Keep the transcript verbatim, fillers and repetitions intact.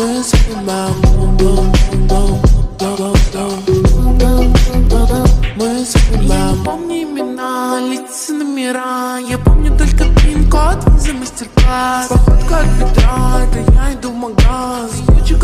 Мы занимаем бум-бум, бум-бум, бум-бум, бум-бум. Мы занимаем. Я не помню имена, лица, номера. Я помню только пин-код за мастер-класс. Походка от бедра, это я иду в магаз.